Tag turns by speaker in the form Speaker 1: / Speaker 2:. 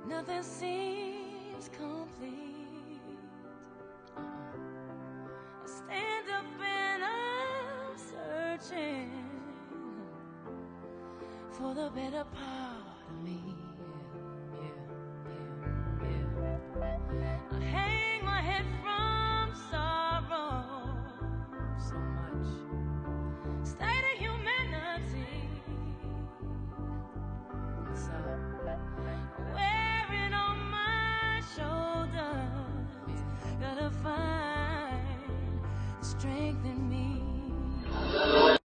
Speaker 1: Nothing seems complete. I stand up and I'm searching for the better part of me. I hang my head from sorrow so much. State of humanity. So wearing on my shoulders, gotta find strength in me.